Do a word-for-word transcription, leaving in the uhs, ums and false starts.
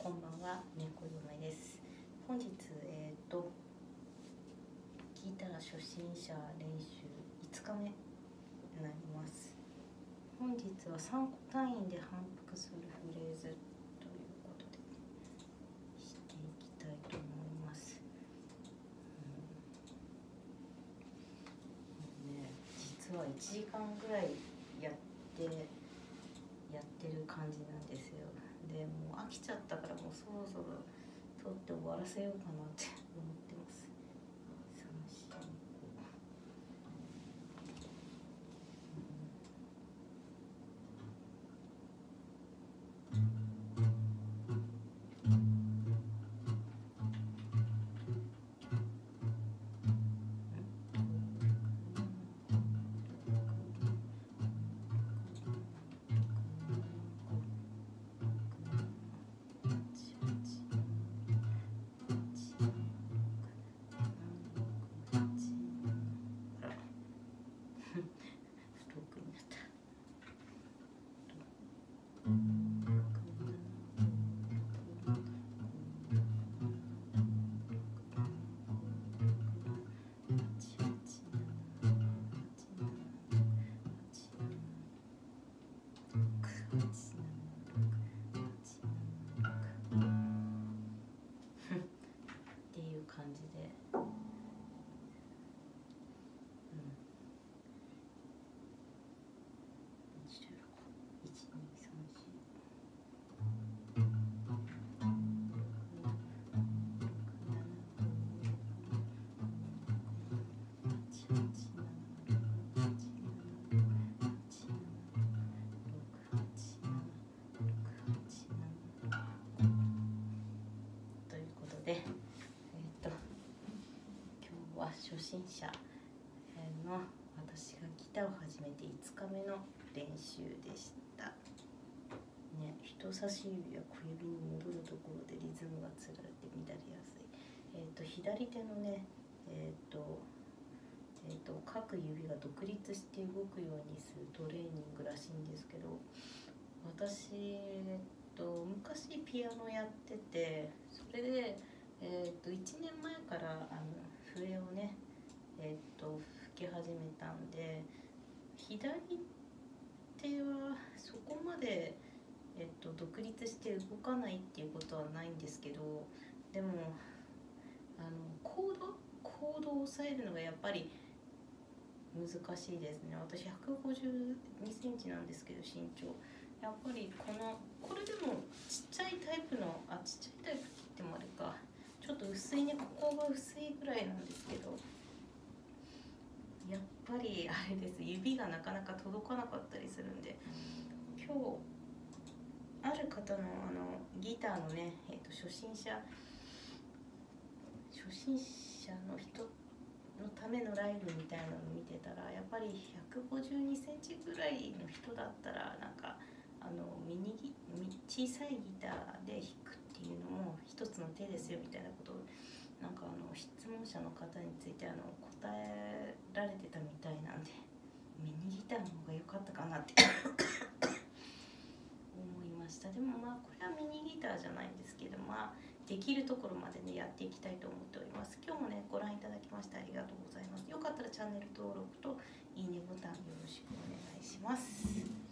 こんばんは、猫嫁です。本日、えっ、ー、と、ギター初心者練習いつかめになります。本日はさんこ単位で反復するフレーズということでしていきたいと思います。うんね、実はいちじかんぐらいやってやってる感じなんですよ。でもう飽きちゃったから、もうそろそろ撮って終わらせようかなって思ってます。さん、し、っていう感じで、うん、いち、に、さん、し、ということで、えっと今日は初心者の私がギターを始めていつかめの練習でした。ね、人差し指は小指に戻るところでリズムがつられて乱れやすい。えっと左手のね、えっとえっと各指が独立して動くようにするトレーニングらしいんですけど、私えっと昔ピアノやってて、それでえっといちねんまえからあの笛をねえっと吹き始めたんで、左手はそこまでえっと独立して動かないっていうことはないんですけど、でもあのコードコードを押さえるのがやっぱり難しいですね。私ひゃくごじゅうにセンチなんですけど、身長やっぱりこのこれでもちっちゃいタイプのあちっちゃいタイプって言ってもあれか、ちょっと薄いね、ここが薄いぐらいなんですけど、やっぱりあれです、指がなかなか届かなかったりするんで、今日ある方のあのギターのね、えー、と初心者初心者の人のためのライブみたいなのを見てたら、やっぱりひゃくごじゅうにセンチぐらいの人だったらなんかあのミニギ小さいギターで弾くっていうのも一つの手ですよみたいなことをなんかあの質問者の方についてあの答えられてたみたいなんで、ミニギターの方が良かったかなって思いました。でもまあこれはミニギターじゃないんですけど、まあできるところまでねやっていきたいと思っております。今日もねご覧いただきましてありがとうございます。よかったらチャンネル登録といいねボタンよろしくお願いします。